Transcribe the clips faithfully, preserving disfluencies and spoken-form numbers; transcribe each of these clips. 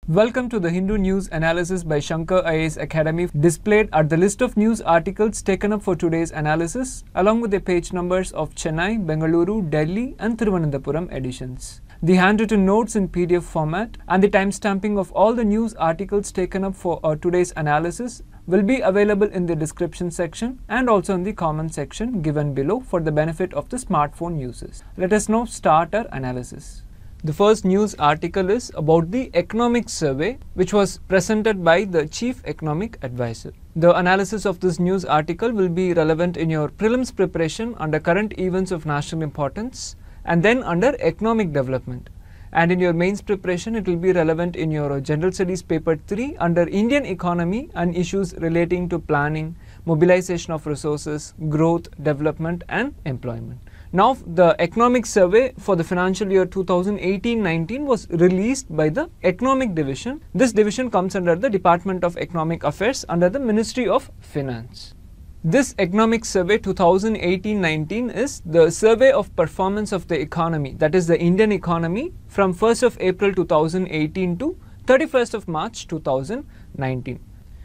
Welcome to the Hindu News Analysis by Shankar I A S Academy. Displayed are the list of news articles taken up for today's analysis, along with the page numbers of Chennai, Bengaluru, Delhi and Thiruvananthapuram editions. The handwritten notes in P D F format and the timestamping of all the news articles taken up for uh, today's analysis will be available in the description section and also in the comment section given below for the benefit of the smartphone users. Let us now start our analysis. The first news article is about the economic survey which was presented by the Chief Economic Advisor. The analysis of this news article will be relevant in your prelims preparation under current events of national importance and then under economic development. And in your mains preparation it will be relevant in your general studies paper three under Indian economy and issues relating to planning, mobilization of resources, growth, development and employment. Now, the economic survey for the financial year two thousand eighteen nineteen was released by the Economic Division. This division comes under the Department of Economic Affairs under the Ministry of Finance. This economic survey two thousand eighteen nineteen is the survey of performance of the economy, that is the Indian economy, from first of April two thousand eighteen to thirty-first of March two thousand nineteen.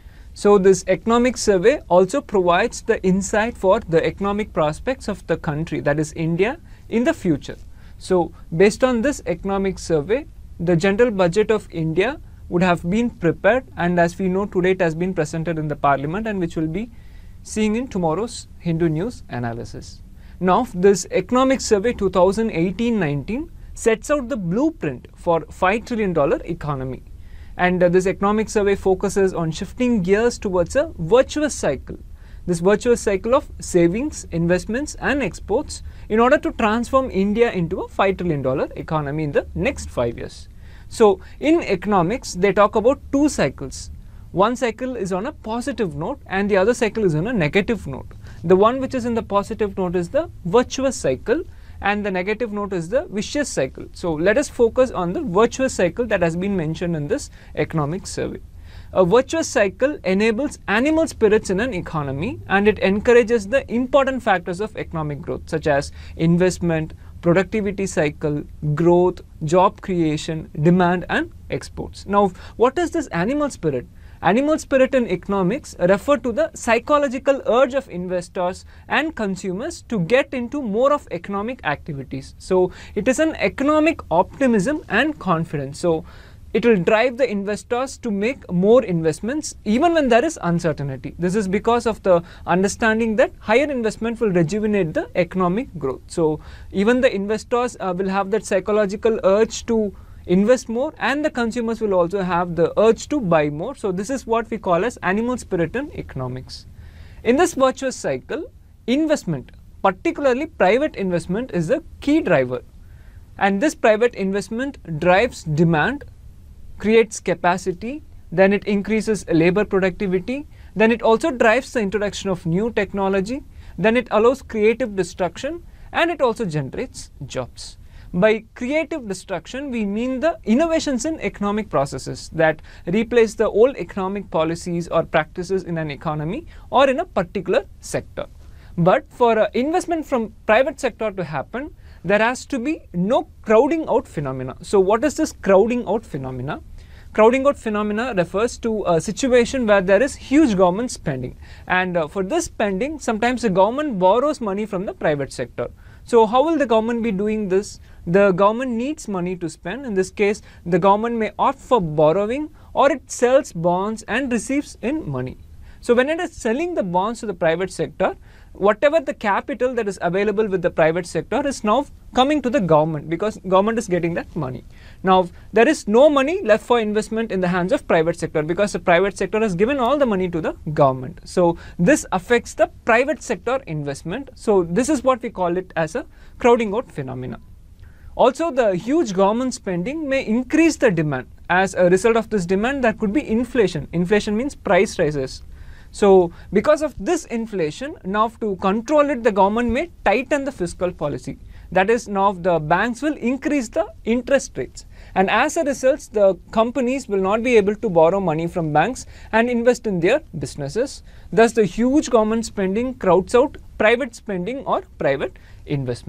So this economic survey also provides the insight for the economic prospects of the country, that is India, in the future. So based on this economic survey, the general budget of India would have been prepared, and as we know today it has been presented in the parliament and which will be seeing in tomorrow's Hindu News analysis. Now this economic survey two thousand eighteen nineteen sets out the blueprint for five trillion dollar economy. And uh, this economic survey focuses on shifting gears towards a virtuous cycle. This virtuous cycle of savings, investments and exports in order to transform India into a five trillion dollar economy in the next five years. So in economics, they talk about two cycles. One cycle is on a positive note and the other cycle is on a negative note. The one which is in the positive note is the virtuous cycle, and the negative note is the vicious cycle. So let us focus on the virtuous cycle that has been mentioned in this economic survey. A virtuous cycle enables animal spirits in an economy and it encourages the important factors of economic growth such as investment, productivity cycle, growth, job creation, demand and exports. Now, what is this animal spirit? Animal spirit in economics refer to the psychological urge of investors and consumers to get into more of economic activities. So it is an economic optimism and confidence. So it will drive the investors to make more investments even when there is uncertainty. This is because of the understanding that higher investment will rejuvenate the economic growth. So even the investors uh, will have that psychological urge to invest more, and the consumers will also have the urge to buy more. So this is what we call as animal spirit in economics. In this virtuous cycle, investment, particularly private investment, is the key driver, and this private investment drives demand, creates capacity, then it increases labor productivity, then it also drives the introduction of new technology, then it allows creative destruction, and it also generates jobs. By creative destruction, we mean the innovations in economic processes that replace the old economic policies or practices in an economy or in a particular sector. But for uh, investment from private sector to happen, there has to be no crowding out phenomena. So what is this crowding out phenomena? Crowding out phenomena refers to a situation where there is huge government spending, and uh, for this spending, sometimes the government borrows money from the private sector. So how will the government be doing this? The government needs money to spend. In this case, the government may opt for borrowing, or it sells bonds and receives in money. So when it is selling the bonds to the private sector, whatever the capital that is available with the private sector is now coming to the government because government is getting that money. Now there is no money left for investment in the hands of private sector because the private sector has given all the money to the government. So this affects the private sector investment. So this is what we call it as a crowding out phenomena. Also, the huge government spending may increase the demand. As a result of this demand, there could be inflation. Inflation means price rises. So because of this inflation, now to control it, the government may tighten the fiscal policy. That is, now the banks will increase the interest rates, and as a result, the companies will not be able to borrow money from banks and invest in their businesses. Thus, the huge government spending crowds out private spending or private investment.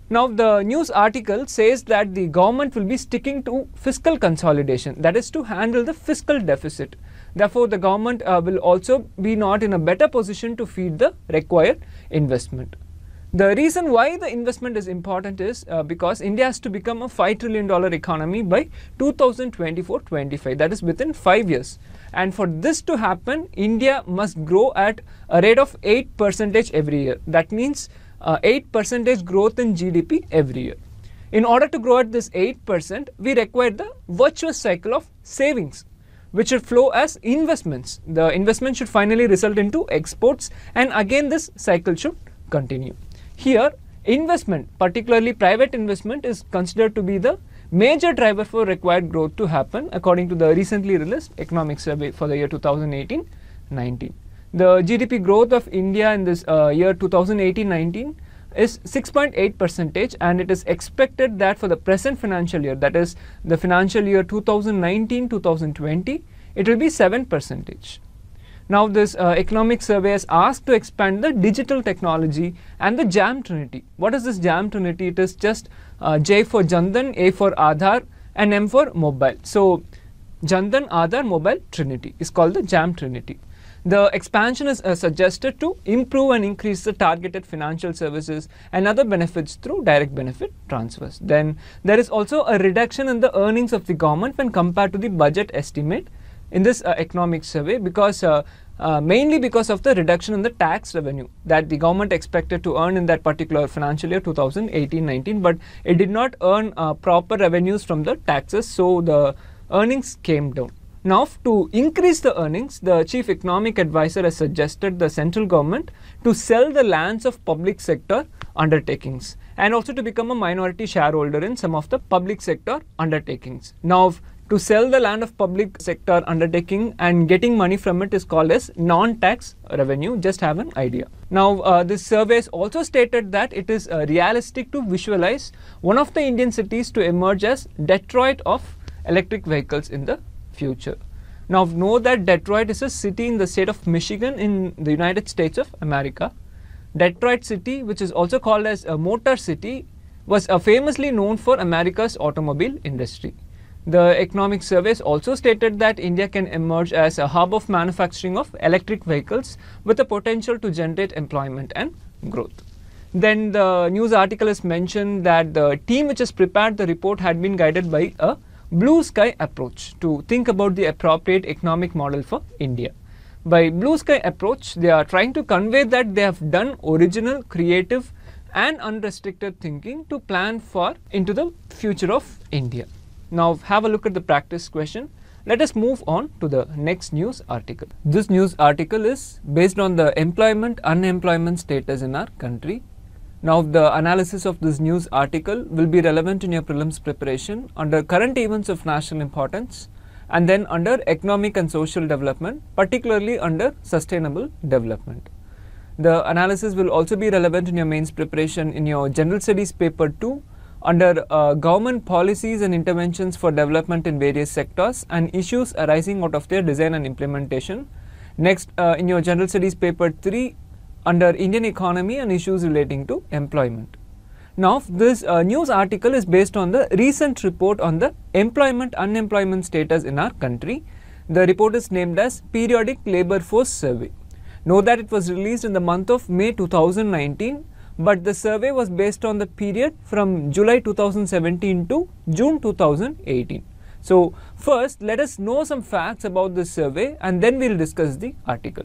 Now, the news article says that the government will be sticking to fiscal consolidation, that is to handle the fiscal deficit. Therefore, the government uh, will also be not in a better position to feed the required investment. The reason why the investment is important is uh, because India has to become a five trillion dollar economy by two thousand twenty-four twenty-five, that is within five years. And for this to happen, India must grow at a rate of eight percent every year. That means uh, eight percent growth in G D P every year. In order to grow at this eight percent, we require the virtuous cycle of savings, which should flow as investments. The investment should finally result into exports, and again this cycle should continue. Here, investment, particularly private investment, is considered to be the major driver for required growth to happen according to the recently released economic survey for the year two thousand eighteen nineteen. The G D P growth of India in this uh, year two thousand eighteen nineteen is six point eight percent, and it is expected that for the present financial year, that is the financial year two thousand nineteen to two thousand twenty, it will be seven percent. Now, this uh, economic survey is asked to expand the digital technology and the JAM Trinity. What is this JAM Trinity? It is just uh, J for Jandan, A for Aadhaar, and M for Mobile. So, Jandan, Aadhaar, Mobile Trinity is called the JAM Trinity. The expansion is uh, suggested to improve and increase the targeted financial services and other benefits through direct benefit transfers. Then, there is also a reduction in the earnings of the government when compared to the budget estimate in this uh, economic survey, because uh, uh, mainly because of the reduction in the tax revenue that the government expected to earn in that particular financial year two thousand eighteen nineteen, but it did not earn uh, proper revenues from the taxes, so the earnings came down. Now, to increase the earnings, the chief economic advisor has suggested the central government to sell the lands of public sector undertakings and also to become a minority shareholder in some of the public sector undertakings. Now, to sell the land of public sector undertaking and getting money from it is called as non-tax revenue. Just have an idea. Now, uh, this survey has also stated that it is uh, realistic to visualize one of the Indian cities to emerge as Detroit of electric vehicles in the future. Now, know that Detroit is a city in the state of Michigan in the United States of America. Detroit city, which is also called as a Motor City, was uh, famously known for America's automobile industry. The economic surveys also stated that India can emerge as a hub of manufacturing of electric vehicles with the potential to generate employment and growth. Then the news article has mentioned that the team which has prepared the report had been guided by a blue sky approach to think about the appropriate economic model for India. By blue sky approach, they are trying to convey that they have done original, creative and unrestricted thinking to plan for into the future of India. Now, have a look at the practice question. Let us move on to the next news article. This news article is based on the employment unemployment status in our country. Now, the analysis of this news article will be relevant in your prelims preparation under current events of national importance and then under economic and social development, particularly under sustainable development. The analysis will also be relevant in your mains preparation in your general studies paper two under uh, government policies and interventions for development in various sectors and issues arising out of their design and implementation. Next, uh, in your general studies paper three under Indian economy and issues relating to employment. Now, this uh, news article is based on the recent report on the employment unemployment status in our country. The report is named as Periodic Labour Force Survey. Know that it was released in the month of May two thousand nineteen, but the survey was based on the period from July two thousand seventeen to June two thousand eighteen. So, first let us know some facts about this survey and then we will discuss the article.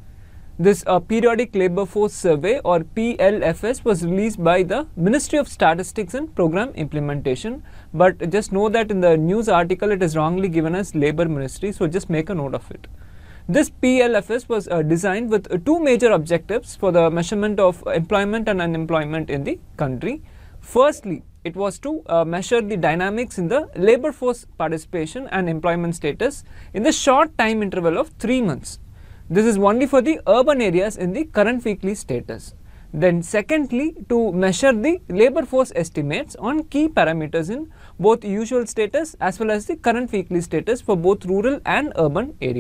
This uh, Periodic Labour Force Survey or P L F S was released by the Ministry of Statistics and Program Implementation, but just know that in the news article it is wrongly given as Labour Ministry, so just make a note of it. This P L F S was uh, designed with uh, two major objectives for the measurement of employment and unemployment in the country. Firstly, it was to uh, measure the dynamics in the labour force participation and employment status in the short time interval of three months. This is only for the urban areas in the current weekly status. Then secondly, to measure the labour force estimates on key parameters in both usual status as well as the current weekly status for both rural and urban areas.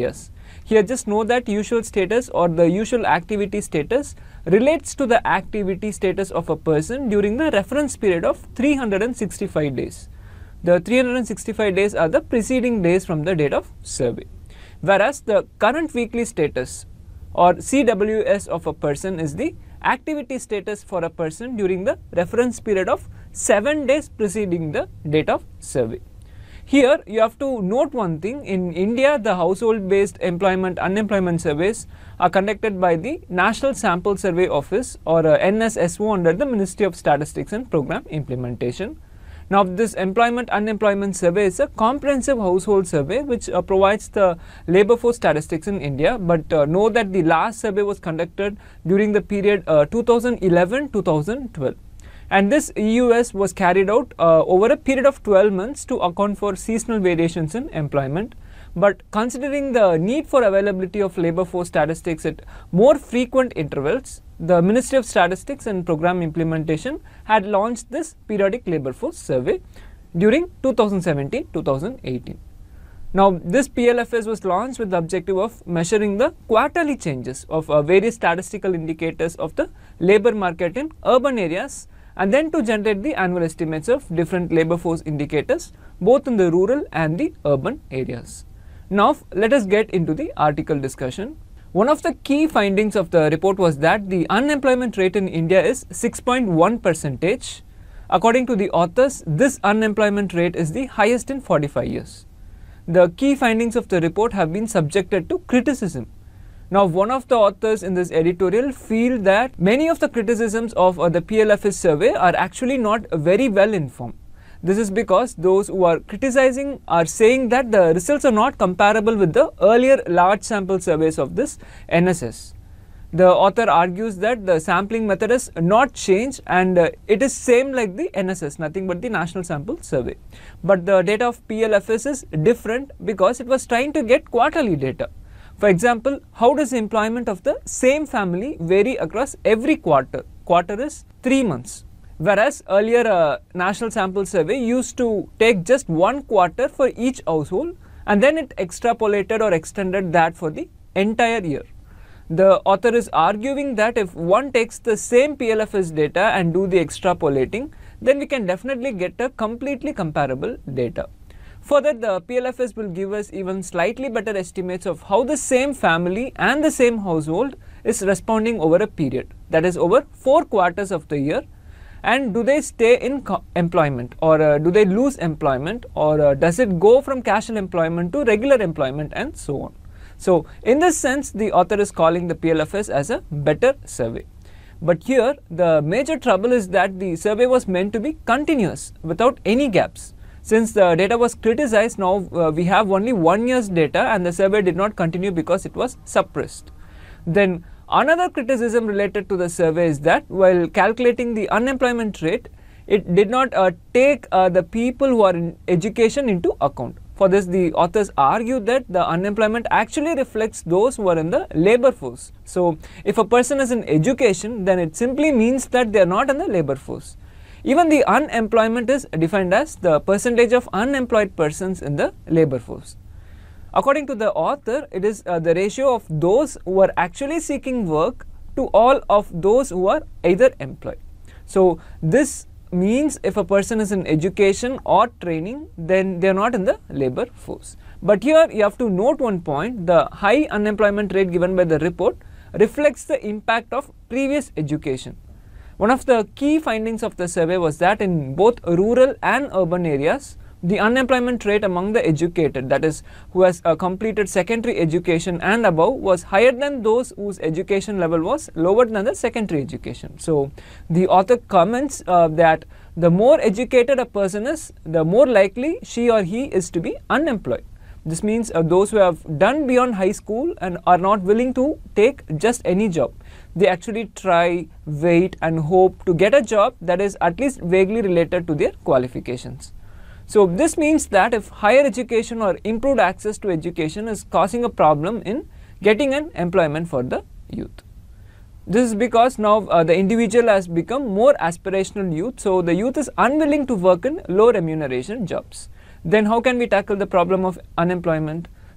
Here just know that usual status or the usual activity status relates to the activity status of a person during the reference period of three hundred sixty-five days. The three hundred sixty-five days are the preceding days from the date of survey. Whereas the current weekly status or C W S of a person is the activity status for a person during the reference period of seven days preceding the date of survey. Here you have to note one thing. In India, the household based employment unemployment surveys are conducted by the National Sample Survey Office or uh, N S S O under the Ministry of Statistics and Program Implementation. Now, this employment unemployment survey is a comprehensive household survey which uh, provides the labour force statistics in India, but uh, know that the last survey was conducted during the period uh, two thousand eleven to two thousand twelve. And this E U S was carried out uh, over a period of twelve months to account for seasonal variations in employment. But considering the need for availability of labour force statistics at more frequent intervals, the Ministry of Statistics and Program Implementation had launched this periodic labour force survey during two thousand seventeen to two thousand eighteen. Now, this P L F S was launched with the objective of measuring the quarterly changes of uh, various statistical indicators of the labour market in urban areas, and then to generate the annual estimates of different labour force indicators both in the rural and the urban areas. Now, let us get into the article discussion. One of the key findings of the report was that the unemployment rate in India is six point one percent. According to the authors, this unemployment rate is the highest in forty-five years. The key findings of the report have been subjected to criticism. Now, one of the authors in this editorial feel that many of the criticisms of uh, the P L F S survey are actually not very well informed. This is because those who are criticizing are saying that the results are not comparable with the earlier large sample surveys of this N S S. The author argues that the sampling method has not changed and uh, it is same like the N S S, nothing but the National Sample Survey. But the data of P L F S is different because it was trying to get quarterly data. For example, how does the employment of the same family vary across every quarter? Quarter is three months. Whereas earlier uh, National Sample Survey used to take just one quarter for each household and then it extrapolated or extended that for the entire year. The author is arguing that if one takes the same P L F S data and do the extrapolating, then we can definitely get a completely comparable data. Further, the P L F S will give us even slightly better estimates of how the same family and the same household is responding over a period, that is over four quarters of the year. And do they stay in employment or uh, do they lose employment, or uh, does it go from casual employment to regular employment and so on. So, in this sense, the author is calling the P L F S as a better survey. But here the major trouble is that the survey was meant to be continuous without any gaps. Since the data was criticized, now uh, we have only one year's data and the survey did not continue because it was suppressed. Then another criticism related to the survey is that while calculating the unemployment rate, it did not uh, take uh, the people who are in education into account. For this, the authors argue that the unemployment actually reflects those who are in the labour force. So, if a person is in education, then it simply means that they are not in the labour force. Even the unemployment is defined as the percentage of unemployed persons in the labour force. According to the author, it is uh, the ratio of those who are actually seeking work to all of those who are either employed. So, this means if a person is in education or training, then they are not in the labour force. But here you have to note one point: the high unemployment rate given by the report reflects the impact of previous education. One of the key findings of the survey was that in both rural and urban areas, the unemployment rate among the educated, that is, who has uh, completed secondary education and above, was higher than those whose education level was lower than the secondary education. So, the author comments uh, that the more educated a person is, the more likely she or he is to be unemployed. This means uh, those who have done beyond high school and are not willing to take just any job. They actually try, wait and hope to get a job that is at least vaguely related to their qualifications. So, this means that if higher education or improved access to education is causing a problem in getting an employment for the youth. This is because now uh, the individual has become more aspirational youth, so the youth is unwilling to work in low remuneration jobs. Then how can we tackle the problem of unemployment?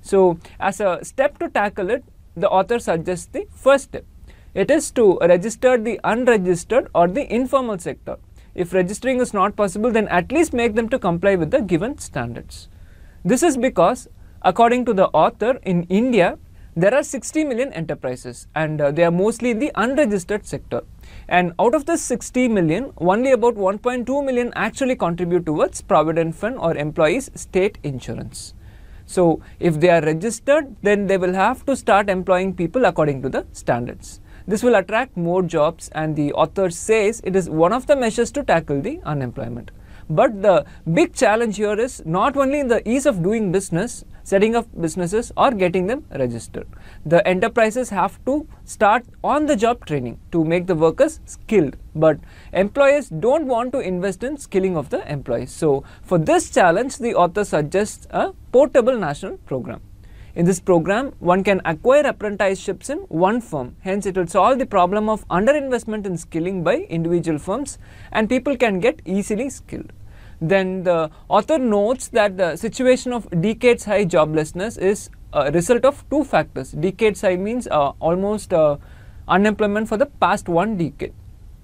So as a step to tackle it, the author suggests the first step. It is to register the unregistered or the informal sector. If registering is not possible, then at least make them to comply with the given standards. This is because, according to the author, in India, there are sixty million enterprises and uh, they are mostly in the unregistered sector. And out of the sixty million, only about one point two million actually contribute towards Provident Fund or employees' state insurance. So if they are registered, then they will have to start employing people according to the standards. This will attract more jobs, and the author says it is one of the measures to tackle the unemployment. But the big challenge here is not only in the ease of doing business, setting up businesses or getting them registered. The enterprises have to start on the job training to make the workers skilled, but employers don't want to invest in skilling of the employees. So for this challenge, the author suggests a portable national program. In this program, one can acquire apprenticeships in one firm. Hence, it will solve the problem of underinvestment in skilling by individual firms, and people can get easily skilled. Then the author notes that the situation of decades high joblessness is a result of two factors. Decades high means uh, almost uh, unemployment for the past one decade.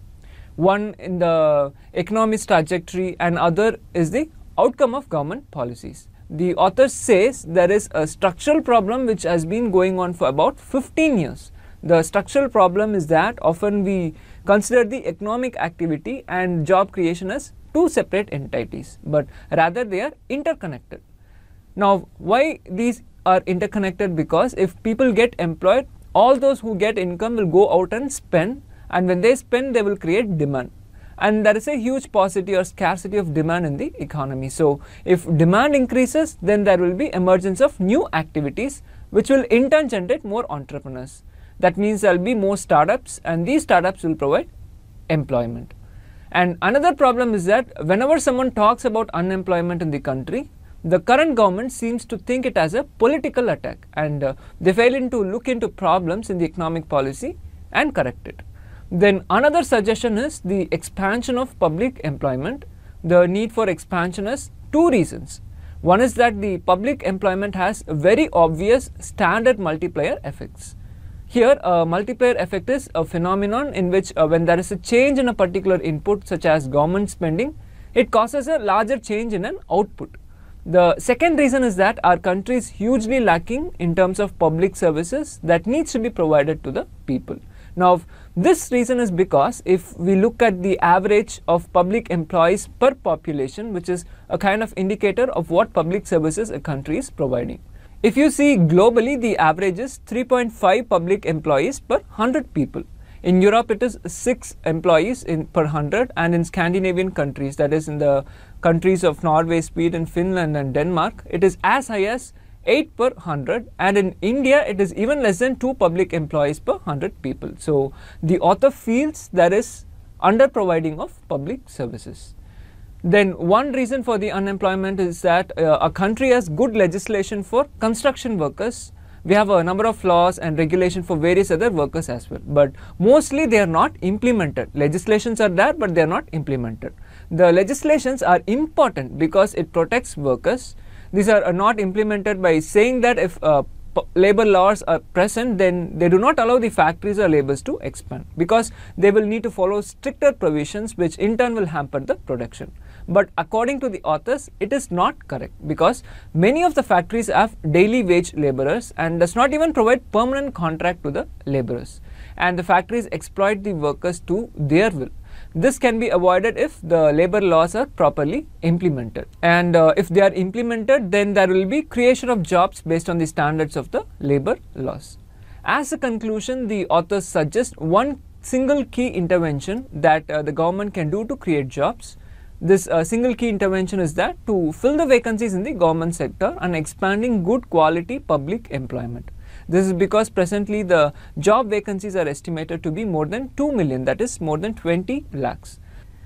One in the economic's trajectory, and other is the outcome of government policies. The author says there is a structural problem which has been going on for about fifteen years. The structural problem is that often we consider the economic activity and job creation as two separate entities, but rather they are interconnected. Now, why these are interconnected? Because if people get employed, all those who get income will go out and spend, and when they spend, they will create demand. And there is a huge paucity or scarcity of demand in the economy. So if demand increases, then there will be emergence of new activities which will in turn generate more entrepreneurs. That means there will be more startups, and these startups will provide employment. And another problem is that whenever someone talks about unemployment in the country, the current government seems to think it as a political attack, and uh, they fail in to look into problems in the economic policy and correct it. Then another suggestion is the expansion of public employment. The need for expansion has two reasons. One is that the public employment has very obvious standard multiplier effects. Here, a multiplier effect is a phenomenon in which uh, when there is a change in a particular input, such as government spending, it causes a larger change in an output. The second reason is that our country is hugely lacking in terms of public services that needs to be provided to the people. Now, this reason is because if we look at the average of public employees per population, which is a kind of indicator of what public services a country is providing. If you see globally, the average is three point five public employees per one hundred people. In Europe, it is six employees in per one hundred, and in Scandinavian countries, that is in the countries of Norway, Sweden, Finland and Denmark, it is as high as eight per one hundred, and in India it is even less than two public employees per one hundred people. So the author feels there is under providing of public services. Then one reason for the unemployment is that uh, a country has good legislation for construction workers. We have a number of laws and regulation for various other workers as well, but mostly they are not implemented. Legislations are there, but they are not implemented. The legislations are important because it protects workers. These are not implemented by saying that if uh, labor laws are present, then they do not allow the factories or laborers to expand, because they will need to follow stricter provisions which in turn will hamper the production. But according to the authors, it is not correct, because many of the factories have daily wage laborers and does not even provide permanent contract to the laborers, and the factories exploit the workers to their will. This can be avoided if the labor laws are properly implemented, and uh, if they are implemented, then there will be creation of jobs based on the standards of the labor laws. As a conclusion, the authors suggest one single key intervention that uh, the government can do to create jobs. This uh, single key intervention is that to fill the vacancies in the government sector and expanding good quality public employment. This is because presently the job vacancies are estimated to be more than two million, that is more than twenty lakhs.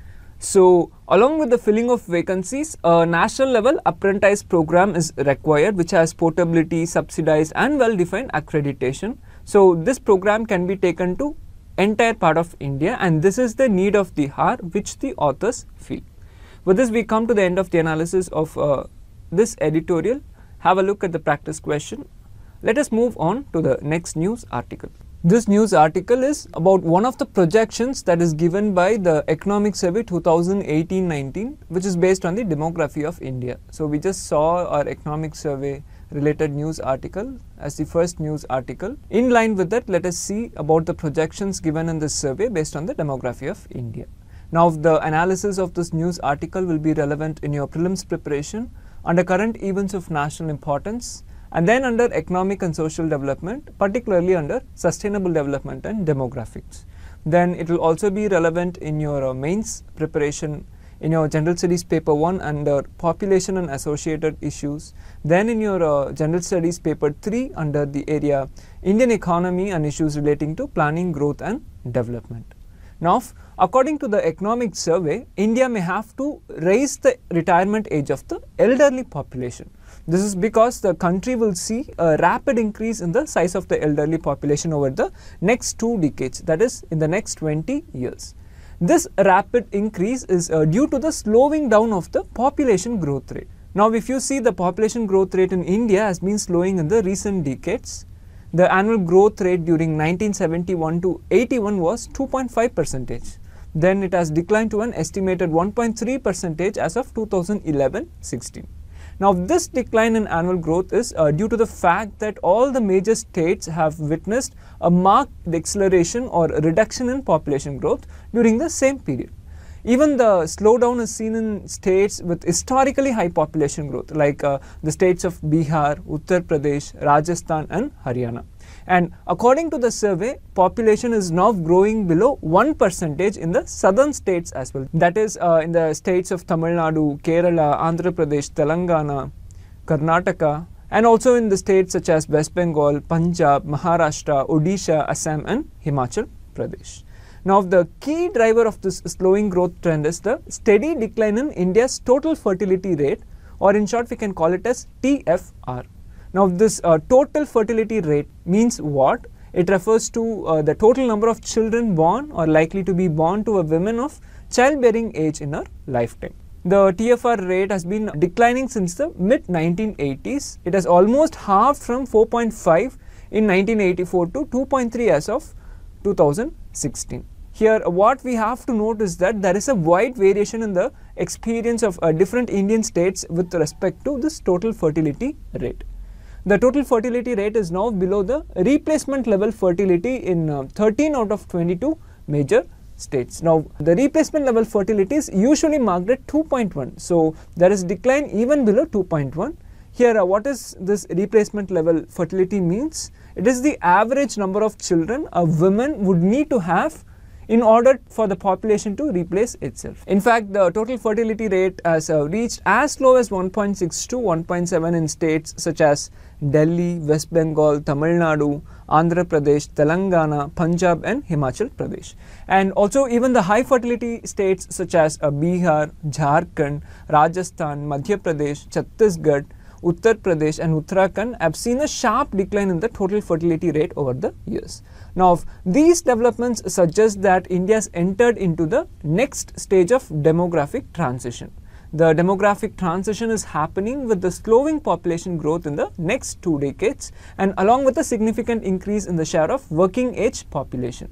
So along with the filling of vacancies, a national level apprentice program is required, which has portability, subsidized and well defined accreditation. So this program can be taken to entire part of India, and this is the need of the hour which the authors feel. With this, we come to the end of the analysis of uh, this editorial. have a look at the practice question. Let us move on to the next news article. This news article is about one of the projections that is given by the Economic Survey twenty eighteen nineteen, which is based on the demography of India. So we just saw our Economic Survey related news article as the first news article. In line with that, let us see about the projections given in this survey based on the demography of India. Now, the analysis of this news article will be relevant in your prelims preparation under current events of national importance, and then under economic and social development, particularly under sustainable development and demographics. Then it will also be relevant in your uh, mains preparation in your general studies paper one under population and associated issues. Then in your uh, general studies paper three under the area Indian economy and issues relating to planning, growth and development. Now, according to the Economic Survey, India may have to raise the retirement age of the elderly population. This is because the country will see a rapid increase in the size of the elderly population over the next two decades, that is in the next twenty years. This rapid increase is uh, due to the slowing down of the population growth rate. Now, if you see the population growth rate in India has been slowing in the recent decades. The annual growth rate during nineteen seventy-one to eighty-one was two point five percent. Then it has declined to an estimated one point three percent as of two thousand eleven sixteen. Now, this decline in annual growth is uh, due to the fact that all the major states have witnessed a marked acceleration or reduction in population growth during the same period. Even the slowdown is seen in states with historically high population growth like uh, the states of Bihar, Uttar Pradesh, Rajasthan and Haryana. And according to the survey, population is now growing below one percent in the southern states as well. That is uh, in the states of Tamil Nadu, Kerala, Andhra Pradesh, Telangana, Karnataka, and also in the states such as West Bengal, Punjab, Maharashtra, Odisha, Assam and Himachal Pradesh. Now, the key driver of this slowing growth trend is the steady decline in India's total fertility rate, or in short we can call it as T F R. Now, this uh, total fertility rate means what? It refers to uh, the total number of children born or likely to be born to a woman of childbearing age in her lifetime. The T F R rate has been declining since the mid nineteen eighties. It has almost halved from four point five in nineteen eighty-four to two point three as of two thousand sixteen. Here, what we have to note is that there is a wide variation in the experience of uh, different Indian states with respect to this total fertility rate. The total fertility rate is now below the replacement level fertility in uh, thirteen out of twenty-two major states. Now, the replacement level fertility is usually marked at two point one. So, there is decline even below two point one. Here, uh, what is this replacement level fertility means? It is the average number of children a woman would need to have in order for the population to replace itself. In fact, the total fertility rate has uh, reached as low as one point six to one point seven in states such as Delhi, West Bengal, Tamil Nadu, Andhra Pradesh, Telangana, Punjab and Himachal Pradesh. And also even the high fertility states such as uh, Bihar, Jharkhand, Rajasthan, Madhya Pradesh, Chhattisgarh, Uttar Pradesh and Uttarakhand have seen a sharp decline in the total fertility rate over the years. Now, these developments suggest that India has entered into the next stage of demographic transition. The demographic transition is happening with the slowing population growth in the next two decades and along with a significant increase in the share of working age population.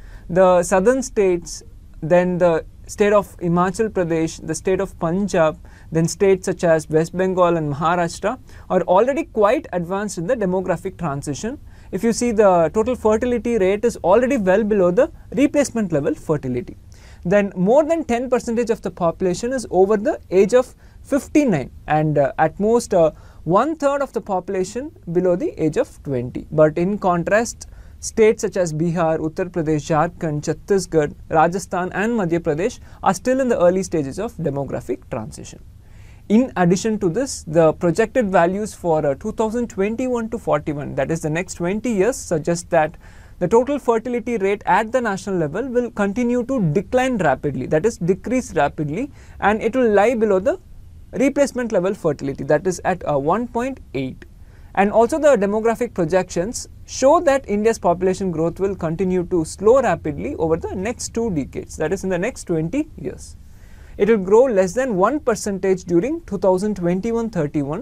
The southern states, then the state of Himachal Pradesh, the state of Punjab, then states such as West Bengal and Maharashtra are already quite advanced in the demographic transition. If you see, the total fertility rate is already well below the replacement level fertility. Then more than ten percent of the population is over the age of fifty-nine and uh, at most uh, one third of the population below the age of twenty. But in contrast, states such as Bihar, Uttar Pradesh, Jharkhand, Chhattisgarh, Rajasthan and Madhya Pradesh are still in the early stages of demographic transition. In addition to this, the projected values for uh, two thousand twenty-one to forty-one, that is the next twenty years, suggest that the total fertility rate at the national level will continue to decline rapidly, that is decrease rapidly, and it will lie below the replacement level fertility, that is at uh, one point eight. And also the demographic projections show that India's population growth will continue to slow rapidly over the next two decades, that is in the next twenty years. It will grow less than one percent during two thousand twenty-one thirty-one,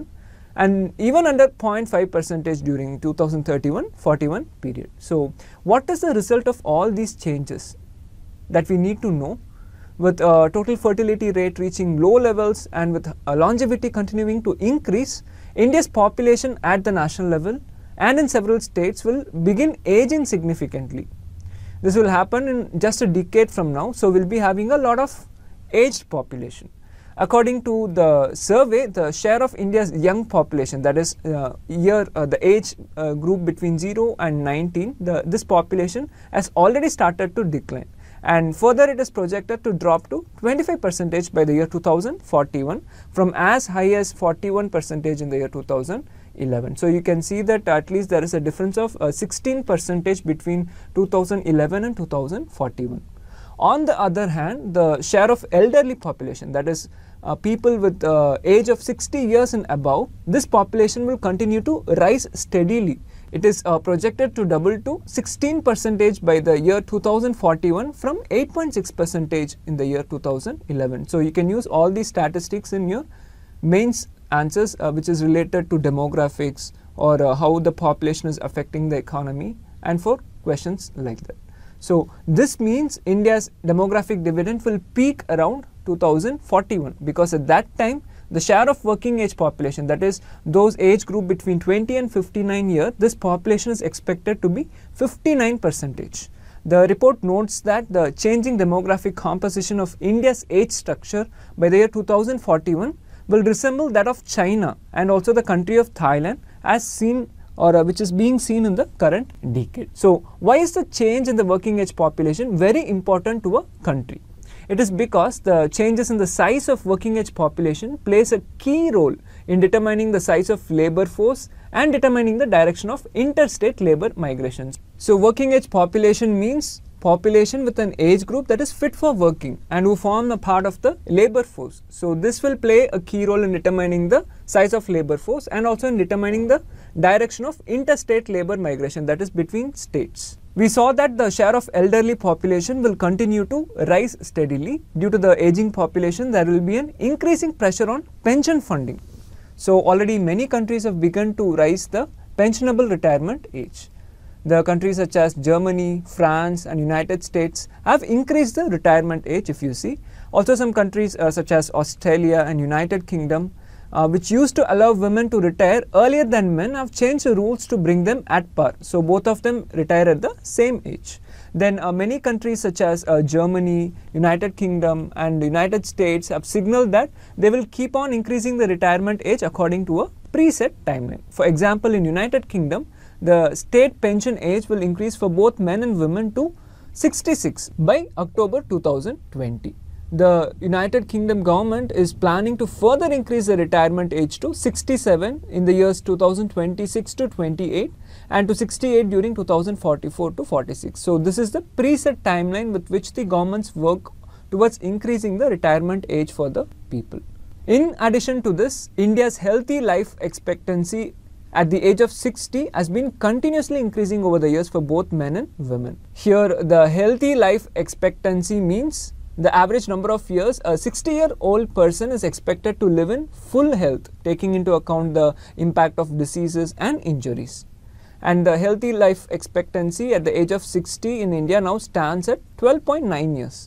and even under zero point five percentage during two thousand thirty-one forty-one period. So what is the result of all these changes that we need to know? With uh, total fertility rate reaching low levels and with uh, longevity continuing to increase, India's population at the national level and in several states will begin aging significantly. This will happen in just a decade from now, so we'll be having a lot of aged population. According to the survey, the share of India's young population, that is uh, year uh, the age uh, group between zero and nineteen, the, this population has already started to decline, and further it is projected to drop to twenty-five percent by the year two thousand forty-one from as high as forty-one percent in the year two thousand eleven. So you can see that at least there is a difference of uh, sixteen percent between two thousand eleven and two thousand forty-one. On the other hand, the share of elderly population, that is uh, people with uh, age of sixty years and above, this population will continue to rise steadily. It is uh, projected to double to sixteen percent by the year two thousand forty-one from eight point six percent in the year two thousand eleven. So you can use all these statistics in your mains answers uh, which is related to demographics or uh, how the population is affecting the economy, and for questions like that. So this means India's demographic dividend will peak around two thousand forty-one, because at that time the share of working age population, that is those age group between twenty and fifty-nine years, this population is expected to be fifty-nine percent. The report notes that the changing demographic composition of India's age structure by the year two thousand forty-one will resemble that of China and also the country of Thailand as seen or uh, which is being seen in the current decade. So why is the change in the working age population very important to a country? It is because the changes in the size of working age population plays a key role in determining the size of labor force and determining the direction of interstate labor migrations. So working age population means population with an age group that is fit for working and who form a part of the labor force. So this will play a key role in determining the size of labor force and also in determining the direction of interstate labor migration, that is between states. We saw that the share of elderly population will continue to rise steadily. Due to the aging population, there will be an increasing pressure on pension funding. So already many countries have begun to raise the pensionable retirement age. The countries such as Germany, France and United States have increased the retirement age, if you see. Also some countries uh, such as Australia and United Kingdom, uh, which used to allow women to retire earlier than men, have changed the rules to bring them at par. So both of them retire at the same age. Then uh, many countries such as uh, Germany, United Kingdom and United States have signaled that they will keep on increasing the retirement age according to a preset timeline. For example, in United Kingdom, the state pension age will increase for both men and women to sixty-six by October two thousand twenty. The United Kingdom government is planning to further increase the retirement age to sixty-seven in the years two thousand twenty-six to twenty-eight and to sixty-eight during two thousand forty-four to forty-six. So this is the preset timeline with which the governments work towards increasing the retirement age for the people. In addition to this, India's healthy life expectancy at the age of sixty has been continuously increasing over the years for both men and women. Here the healthy life expectancy means the average number of years a sixty year old person is expected to live in full health, taking into account the impact of diseases and injuries. And the healthy life expectancy at the age of sixty in India now stands at twelve point nine years.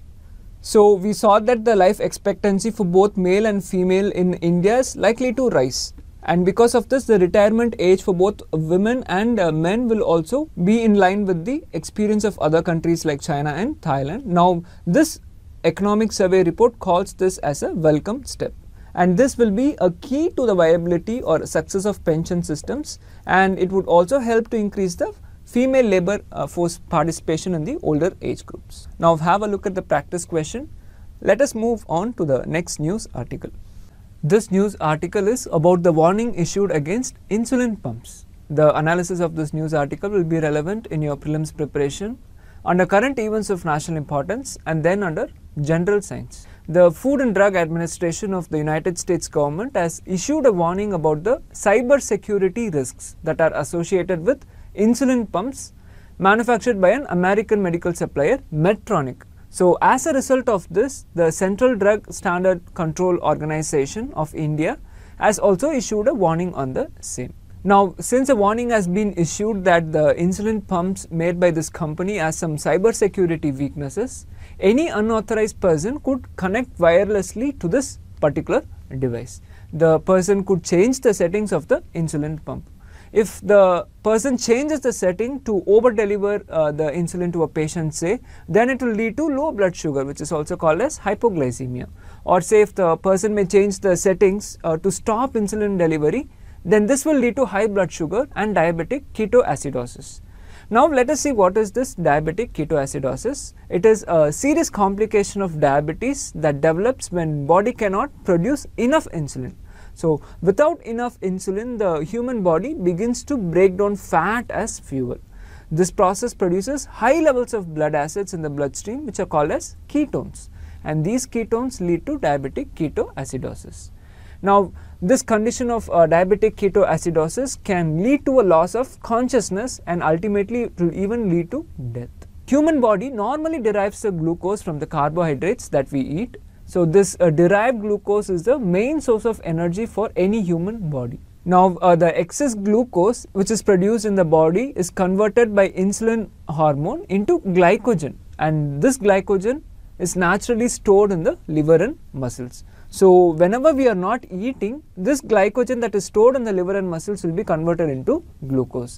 So we saw that the life expectancy for both male and female in India is likely to rise. And because of this, the retirement age for both women and uh, men will also be in line with the experience of other countries like China and Thailand. Now, this economic survey report calls this as a welcome step. And this will be a key to the viability or success of pension systems, and it would also help to increase the female labor uh, force participation in the older age groups. Now, have a look at the practice question. Let us move on to the next news article. This news article is about the warning issued against insulin pumps. The analysis of this news article will be relevant in your prelims preparation under current events of national importance and then under general science. The Food and Drug Administration of the United States government has issued a warning about the cyber security risks that are associated with insulin pumps manufactured by an American medical supplier, Medtronic. So as a result of this, the Central Drug Standard Control Organization of India has also issued a warning on the same. Now, since a warning has been issued that the insulin pumps made by this company has some cybersecurity weaknesses, any unauthorized person could connect wirelessly to this particular device. The person could change the settings of the insulin pump. If the person changes the setting to over deliver uh, the insulin to a patient, say, then it will lead to low blood sugar, which is also called as hypoglycemia. Or say if the person may change the settings uh, to stop insulin delivery, then this will lead to high blood sugar and diabetic ketoacidosis. Now let us see what is this diabetic ketoacidosis. It is a serious complication of diabetes that develops when body cannot produce enough insulin. So without enough insulin, the human body begins to break down fat as fuel. This process produces high levels of blood acids in the bloodstream, which are called as ketones, and these ketones lead to diabetic ketoacidosis. Now, this condition of uh, diabetic ketoacidosis can lead to a loss of consciousness, and ultimately it will even lead to death. Human body normally derives the glucose from the carbohydrates that we eat. So this uh, derived glucose is the main source of energy for any human body. Now uh, the excess glucose which is produced in the body is converted by insulin hormone into glycogen, and this glycogen is naturally stored in the liver and muscles. So whenever we are not eating, this glycogen that is stored in the liver and muscles will be converted into glucose.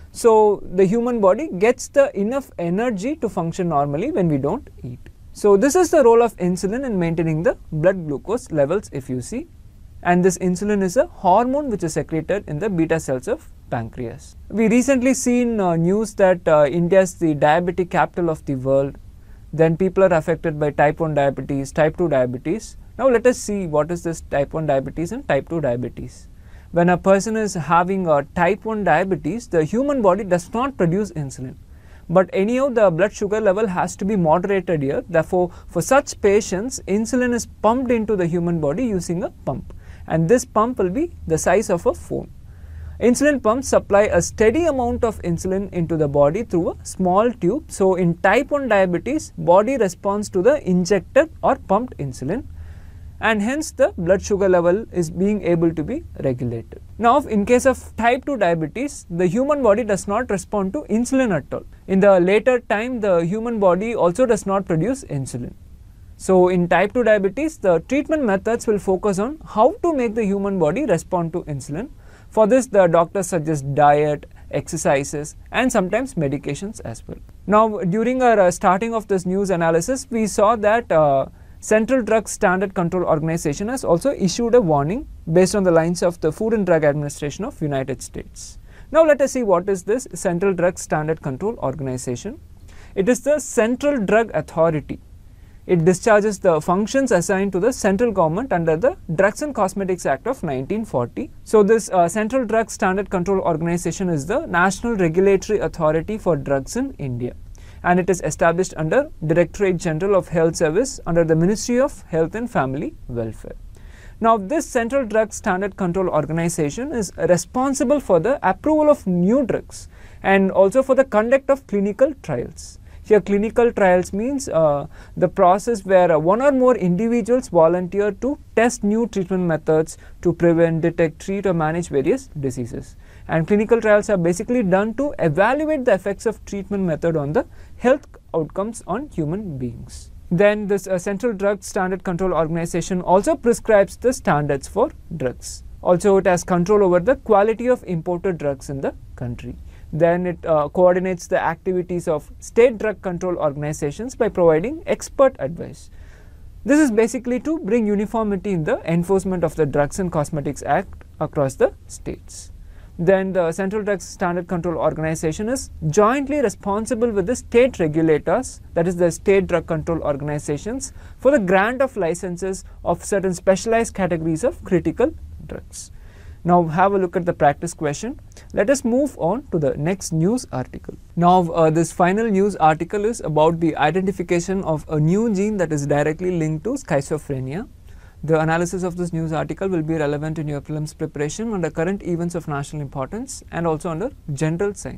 So the human body gets the enough energy to function normally when we don't eat. So this is the role of insulin in maintaining the blood glucose levels, if you see. And this insulin is a hormone which is secreted in the beta cells of pancreas. We recently seen uh, news that uh, India is the diabetic capital of the world. Then people are affected by type one diabetes, type two diabetes. Now let us see what is this type one diabetes and type two diabetes. When a person is having a type one diabetes, the human body does not produce insulin. But anyhow, the blood sugar level has to be moderated here. Therefore, for such patients, insulin is pumped into the human body using a pump. And this pump will be the size of a phone. Insulin pumps supply a steady amount of insulin into the body through a small tube. So in type one diabetes, body responds to the injected or pumped insulin, and hence the blood sugar level is being able to be regulated. Now in case of type two diabetes, the human body does not respond to insulin at all. In the later time, the human body also does not produce insulin. So in type two diabetes, the treatment methods will focus on how to make the human body respond to insulin. For this, the doctors suggest diet, exercises, and sometimes medications as well. Now during our uh, starting of this news analysis, we saw that uh, Central Drug Standard Control Organization has also issued a warning based on the lines of the Food and Drug Administration of United States. Now let us see what is this Central Drug Standard Control Organization. It is the Central Drug Authority. It discharges the functions assigned to the central government under the Drugs and Cosmetics Act of nineteen forty. So this uh, Central Drug Standard Control Organization is the National Regulatory Authority for Drugs in India, and it is established under Directorate General of Health Service under the Ministry of Health and Family Welfare. Now this Central Drug Standard Control Organization is responsible for the approval of new drugs and also for the conduct of clinical trials. Here clinical trials means uh, the process where uh, one or more individuals volunteer to test new treatment methods to prevent, detect, treat or manage various diseases. And clinical trials are basically done to evaluate the effects of treatment method on the health outcomes on human beings. Then this uh, Central Drug Standard Control Organization also prescribes the standards for drugs. Also it has control over the quality of imported drugs in the country. Then it uh, coordinates the activities of state drug control organizations by providing expert advice. This is basically to bring uniformity in the enforcement of the Drugs and Cosmetics Act across the states. Then the Central Drugs Standard Control Organization is jointly responsible with the state regulators, that is the state drug control organizations, for the grant of licenses of certain specialized categories of critical drugs. Now have a look at the practice question. Let us move on to the next news article. Now uh, this final news article is about the identification of a new gene that is directly linked to schizophrenia. The analysis of this news article will be relevant in your prelims preparation under current events of national importance and also under general science.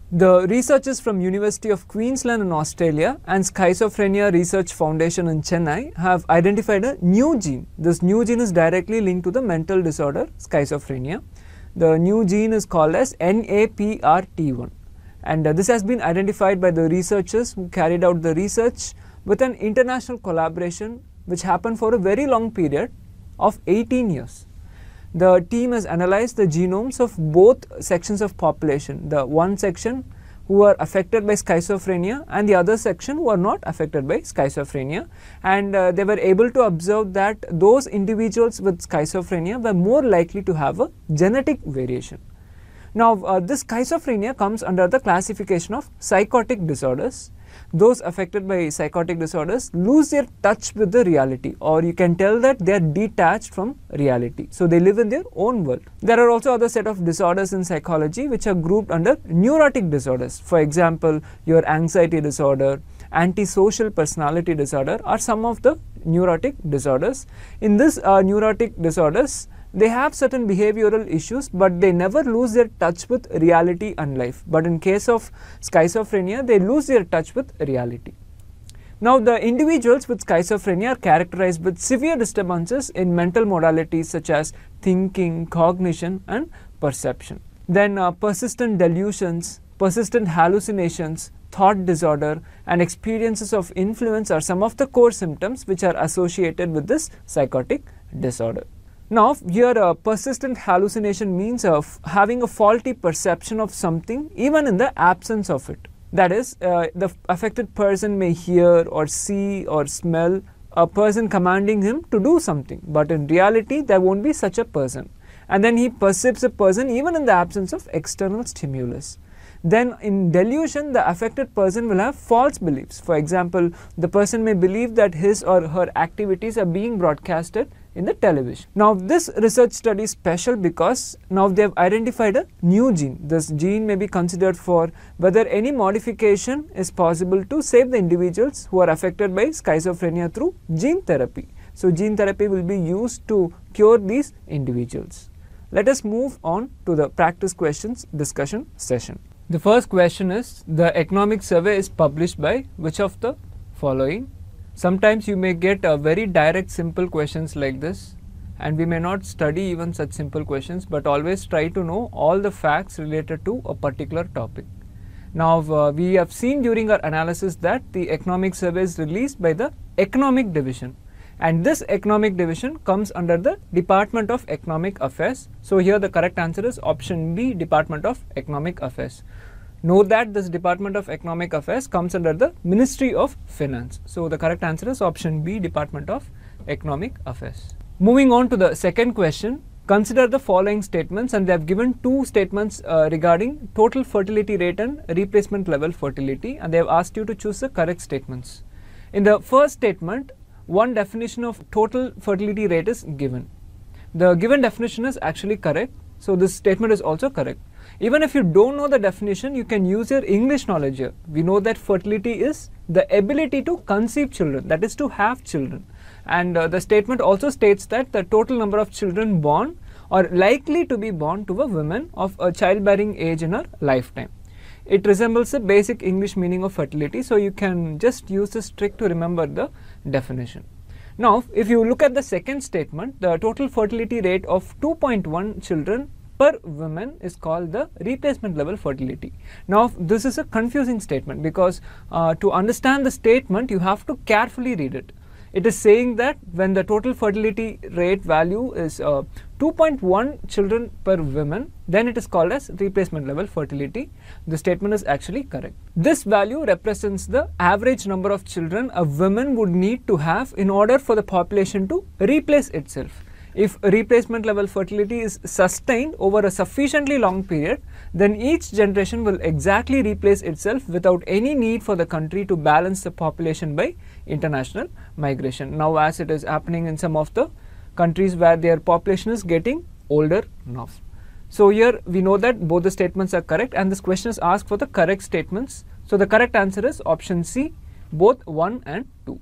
The researchers from University of Queensland in Australia and Schizophrenia Research Foundation in Chennai have identified a new gene. This new gene is directly linked to the mental disorder schizophrenia. The new gene is called as N A P R T one, and uh, this has been identified by the researchers who carried out the research with an international collaboration which happened for a very long period of eighteen years. The team has analyzed the genomes of both sections of population, the one section who are affected by schizophrenia and the other section who are not affected by schizophrenia, and uh, they were able to observe that those individuals with schizophrenia were more likely to have a genetic variation. Now, uh, this schizophrenia comes under the classification of psychotic disorders. Those affected by psychotic disorders lose their touch with the reality, or you can tell that they are detached from reality. So, they live in their own world. There are also other set of disorders in psychology which are grouped under neurotic disorders. For example, your anxiety disorder, antisocial personality disorder are some of the neurotic disorders. In this uh, neurotic disorders, they have certain behavioral issues, but they never lose their touch with reality and life. But in case of schizophrenia, they lose their touch with reality. Now, the individuals with schizophrenia are characterized with severe disturbances in mental modalities such as thinking, cognition and perception. Then uh, persistent delusions, persistent hallucinations, thought disorder and experiences of influence are some of the core symptoms which are associated with this psychotic disorder. Now, here uh, persistent hallucination means of having a faulty perception of something even in the absence of it. That is, uh, the affected person may hear or see or smell a person commanding him to do something, but in reality there won't be such a person, and then he perceives a person even in the absence of external stimulus. Then in delusion, the affected person will have false beliefs. For example, the person may believe that his or her activities are being broadcasted in the television. Now, this research study is special because now they have identified a new gene. This gene may be considered for whether any modification is possible to save the individuals who are affected by schizophrenia through gene therapy. So, gene therapy will be used to cure these individuals. Let us move on to the practice questions discussion session. The first question is, the economic survey is published by which of the following? Sometimes you may get a very direct simple questions like this, and we may not study even such simple questions, but always try to know all the facts related to a particular topic. Now, uh, we have seen during our analysis that the economic survey is released by the economic division, and this economic division comes under the Department of Economic Affairs. So, here the correct answer is option B, Department of Economic Affairs. Note that this Department of Economic Affairs comes under the Ministry of Finance. So, the correct answer is option B, Department of Economic Affairs. Moving on to the second question, consider the following statements, and they have given two statements uh, regarding total fertility rate and replacement level fertility, and they have asked you to choose the correct statements. In the first statement, one definition of total fertility rate is given. The given definition is actually correct, so this statement is also correct. Even if you don't know the definition, you can use your English knowledge here. We know that fertility is the ability to conceive children, that is to have children. And uh, the statement also states that the total number of children born or likely to be born to a woman of a childbearing age in her lifetime. It resembles the basic English meaning of fertility, so you can just use this trick to remember the definition. Now, if you look at the second statement, the total fertility rate of two point one children per woman is called the replacement level fertility. Now, this is a confusing statement because uh, to understand the statement, you have to carefully read it. It is saying that when the total fertility rate value is uh, two point one children per woman, then it is called as replacement level fertility. The statement is actually correct. This value represents the average number of children a woman would need to have in order for the population to replace itself. If replacement level fertility is sustained over a sufficiently long period, then each generation will exactly replace itself without any need for the country to balance the population by international migration. Now, as it is happening in some of the countries where their population is getting older now. So, here we know that both the statements are correct, and this question is asked for the correct statements. So, the correct answer is option C, both one and two.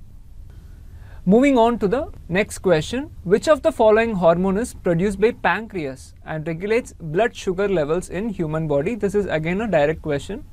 Moving on to the next question, which of the following hormone is produced by pancreas and regulates blood sugar levels in human body? This is again a direct question.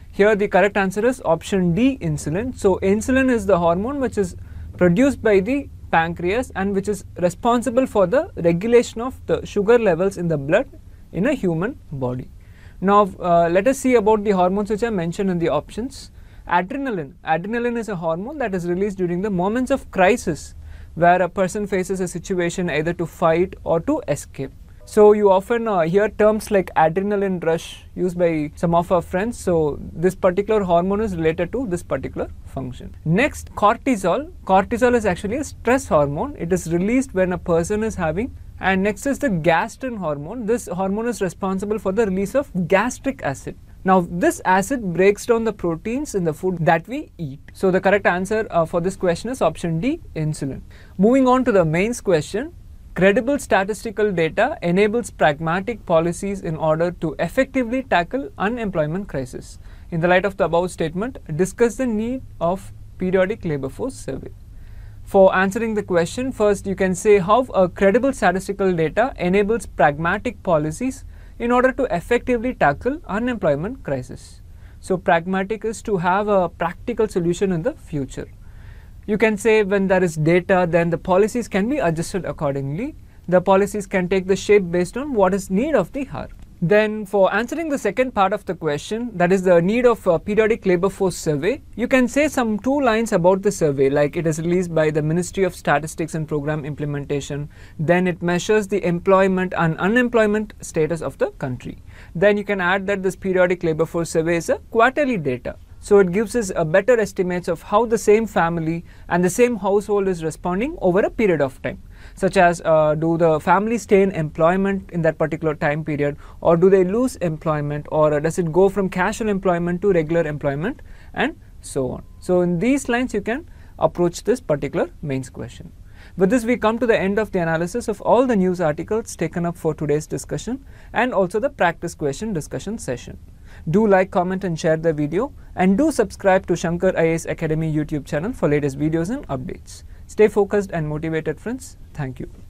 Here the correct answer is option D, insulin. So insulin is the hormone which is produced by the pancreas and which is responsible for the regulation of the sugar levels in the blood in a human body. Now uh, let us see about the hormones which are mentioned in the options. Adrenaline. Adrenaline is a hormone that is released during the moments of crisis where a person faces a situation either to fight or to escape. So you often uh, hear terms like adrenaline rush used by some of our friends. So this particular hormone is related to this particular function. Next, cortisol. Cortisol is actually a stress hormone. It is released when a person is having. And next is the gastrin hormone. This hormone is responsible for the release of gastric acid. Now this acid breaks down the proteins in the food that we eat. So the correct answer uh, for this question is option D, insulin. Moving on to the mains question. Credible statistical data enables pragmatic policies in order to effectively tackle unemployment crisis. In the light of the above statement, discuss the need of periodic labor force survey. For answering the question, first you can say how a credible statistical data enables pragmatic policies in order to effectively tackle unemployment crisis. So pragmatic is to have a practical solution in the future. You can say when there is data, then the policies can be adjusted accordingly. The policies can take the shape based on what is need of the hour. Then for answering the second part of the question, that is the need of a periodic labor force survey, you can say some two lines about the survey, like it is released by the Ministry of Statistics and Program Implementation. Then it measures the employment and unemployment status of the country. Then you can add that this periodic labor force survey is a quarterly data. So it gives us a better estimates of how the same family and the same household is responding over a period of time, such as uh, do the family stay in employment in that particular time period, or do they lose employment, or uh, does it go from casual employment to regular employment, and so on. So in these lines you can approach this particular mains question. With this we come to the end of the analysis of all the news articles taken up for today's discussion and also the practice question discussion session. Do like, comment and share the video, and do subscribe to Shankar I A S Academy YouTube channel for latest videos and updates. Stay focused and motivated, friends. Thank you.